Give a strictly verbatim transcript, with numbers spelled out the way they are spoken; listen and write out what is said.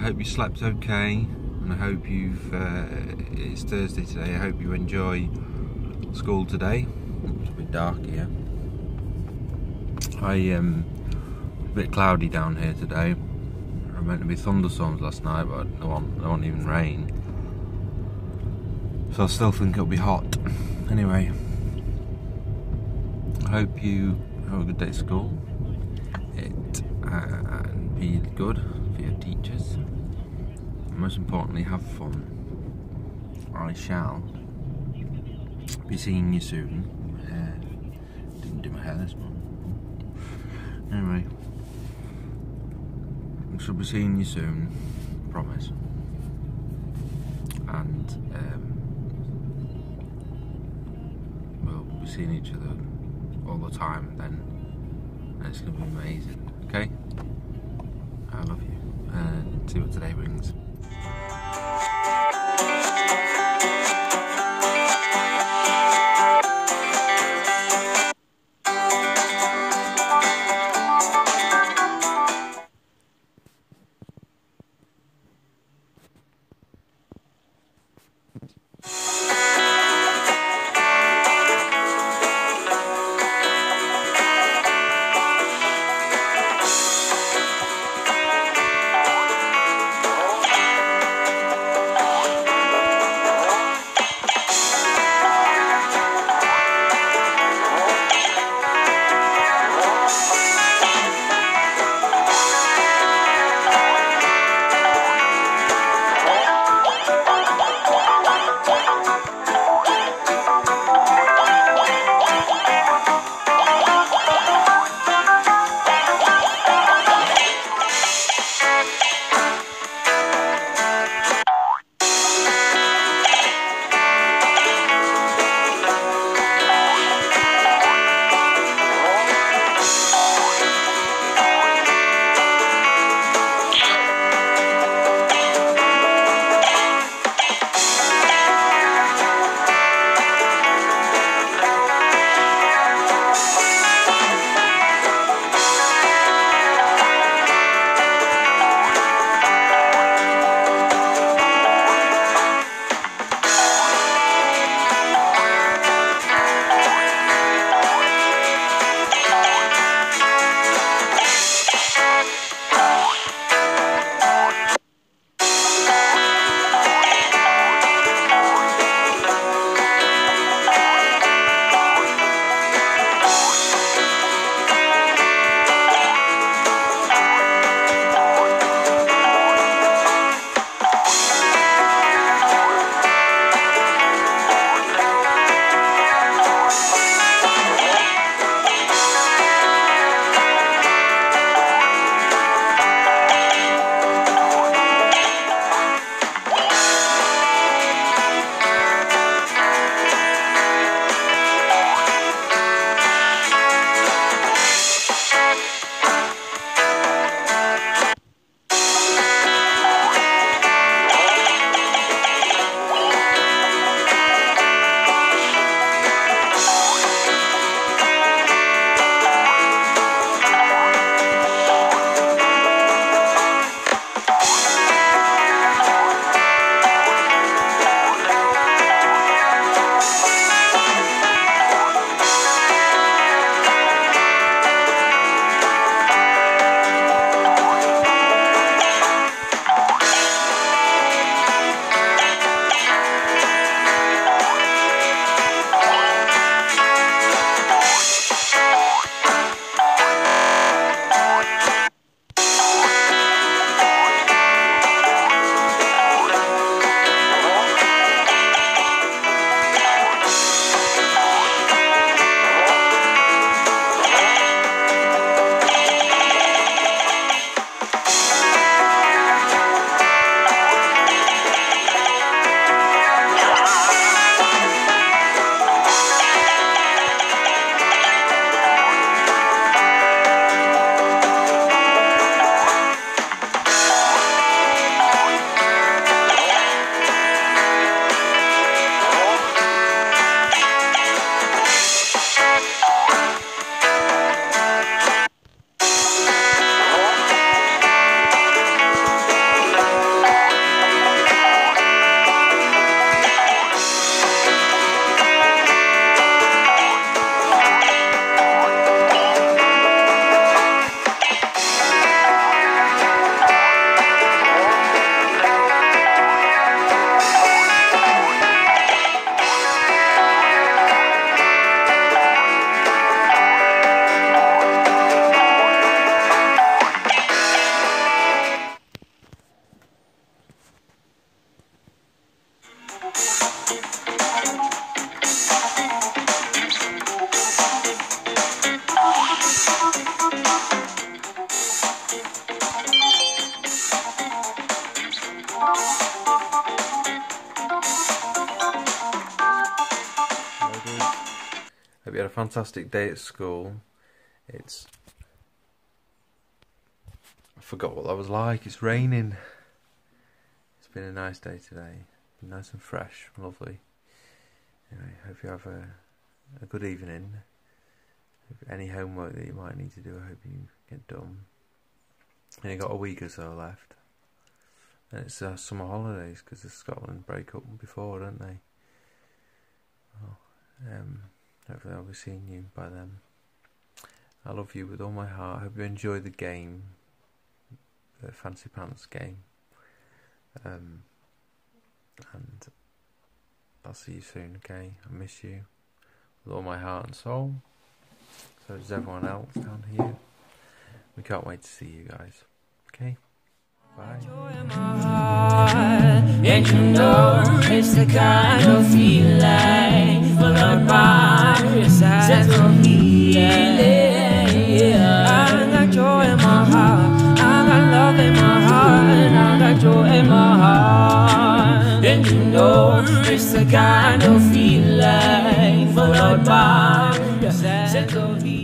hope you slept okay, and I hope you've, uh, it's Thursday today, I hope you enjoy school today. It's a bit dark here. I, um, a bit cloudy down here today. There were meant to be thunderstorms last night, but there wasn't, there wasn't even rain. So I still think it'll be hot. Anyway, I hope you have a good day at school. It uh, and be good for your teachers. And most importantly, have fun. I shall be seeing you soon. Uh, didn't do my hair this morning. Anyway, I shall be seeing you soon. Promise. And um, we'll be seeing each other all the time then, and it's going to be amazing. Okay? I love you, and see what today brings. you had a fantastic day at school. It's... I forgot what that was like. It's raining. It's been a nice day today. Nice and fresh. Lovely. Anyway, hope you have a, a good evening. Any homework that you might need to do, I hope you get done. And you've got a week or so left. And it's uh, summer holidays because the Scotland break up before, don't they? Well, um, hopefully I'll be seeing you by then. I love you with all my heart. I hope you enjoy the game, the Fancy Pants game. Um, and I'll see you soon, okay? I miss you with all my heart and soul. So does everyone else down here. We can't wait to see you guys. Okay? Bye. And you know it's the kind of feeling followed by a sense of healing. I got joy in my heart, I got love in my heart, I got joy in my heart. And you know it's the kind of feeling followed by a sense of healing.